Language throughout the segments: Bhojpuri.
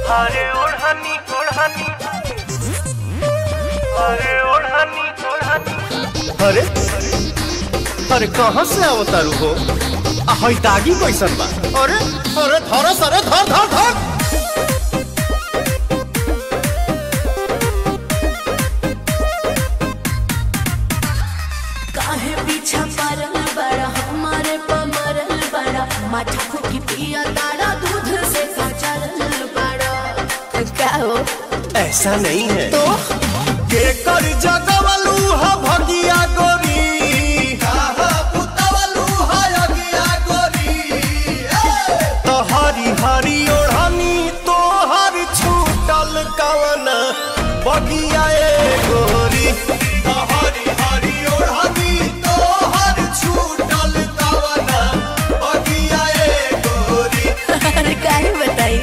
अरे ओढ़नी ओढ़नी, अरे ओढ़नी ओढ़नी। अरे अरे कहाँ से आवतारू हो? हई दागी कैसन बा? अरे अरे धर सरे धर धर धर। काहे पीछा परल बड़ा हमारे पमरल बड़ा मटकू की पिया तारा दूध से कचरल बड़ा। क्या हो? ऐसा नहीं है तो के कर जगवलू हा भगिया गोरी, काहा पुतवलू हा अगिया गोरी। तो हरी हरी ओढ़नी तो हर छूटल कवन बगिया ए गोरी। तो हरी हरी ओढ़नी तो हर छूटल कवन बगिया ए गोरी। अरे काहे बताई?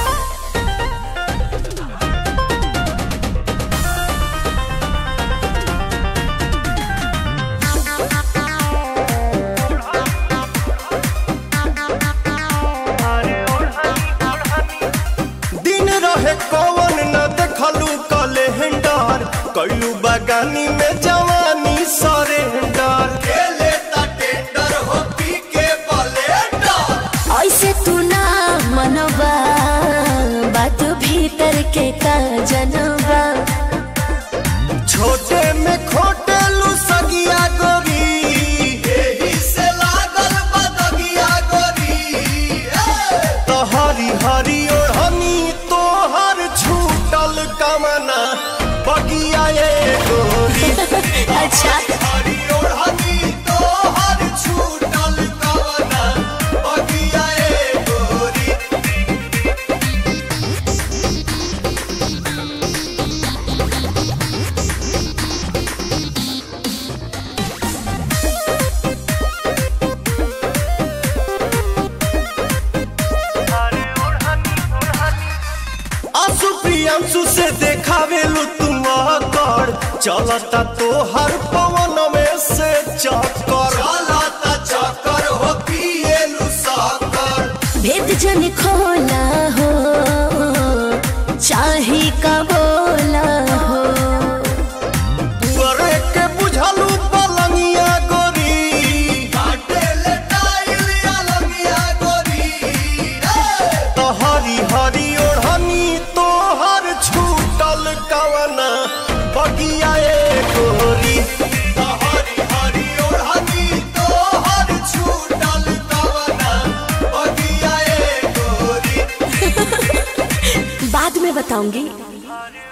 कौन न देखलू कैलेंडर, कैलू बगानी में जवानी सरेंडर। खेले ता टेंडर हो पी के ब्लेंडर। ऐसे तू ना मनवा बात भीतर के का जनवा। छोटे में खोटेलू सगिया गोरी, एही से लागल बदगिया गोरी। तो हरी हरी ओढ़नी तो हर छूटल कमना बगिया ए गोरी। अच्छा हरी ओढ़नी तो हर छूटल कमना बगिया ए गोरी। आंसू प्रियांशु से देखावेलू तुम कर, चलता तो हर पवन में से चक्कर। चलता चक्कर हो पिएलू साकर। भेद जन खोला हो चाहे का बोला हो। पुअरे के बुझलू पलंगिया गोरी, काटे ले टाइल अलंगिया गोरी। तो हरी हरी ओढ़नी तो हर छूटल कवना बगिया ए गोरी। तो हरी हरी ओढ़नी तो हर छूटल कवना बगिया ए गोरी। बाद में बताऊंगी। अरे